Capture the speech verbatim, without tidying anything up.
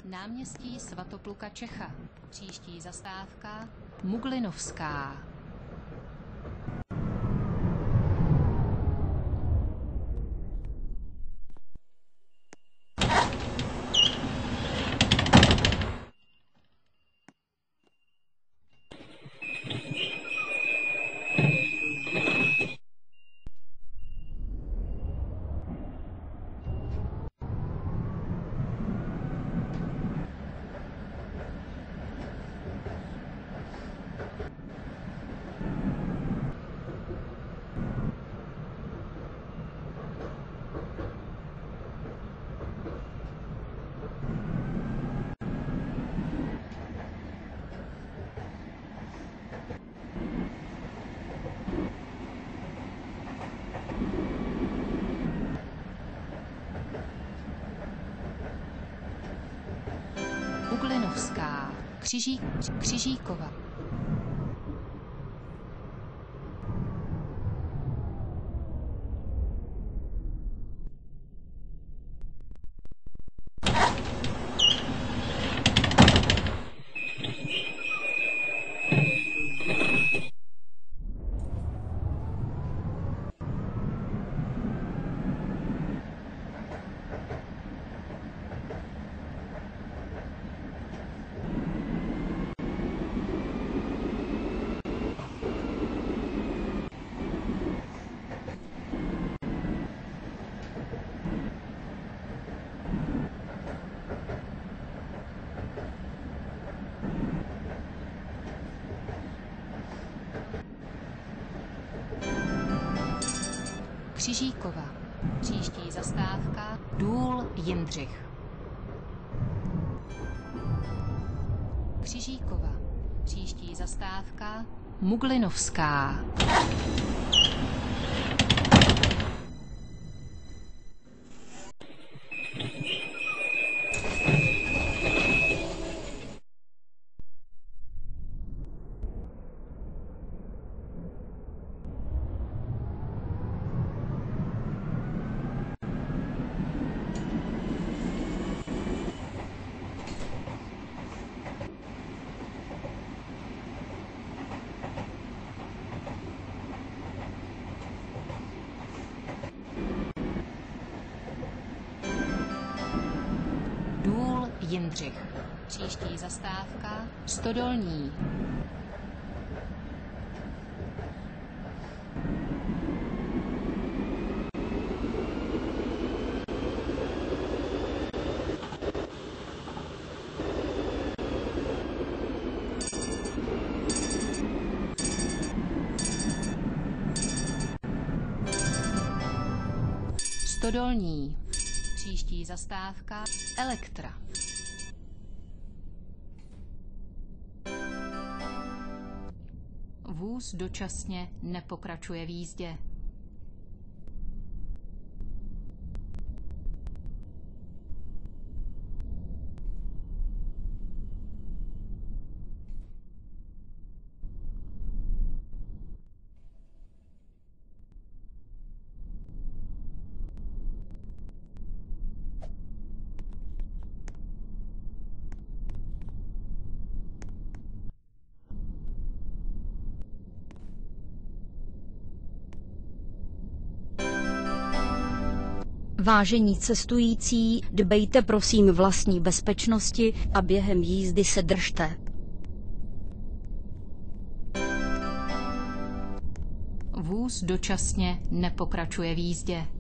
Náměstí Svatopluka Čecha. Příští zastávka Muglinovská. Muglinovská. Křiží, Křižíkova. Křižíkova. Příští zastávka Důl Jindřich. Křižíkova. Příští zastávka Muglinovská. Důl Jindřich. Příští zastávka Stodolní. Stodolní. Příští zastávka Elektra. Vůz dočasně nepokračuje v jízdě. Vážení cestující, dbejte prosím vlastní bezpečnosti a během jízdy se držte. Vůz dočasně nepokračuje v jízdě.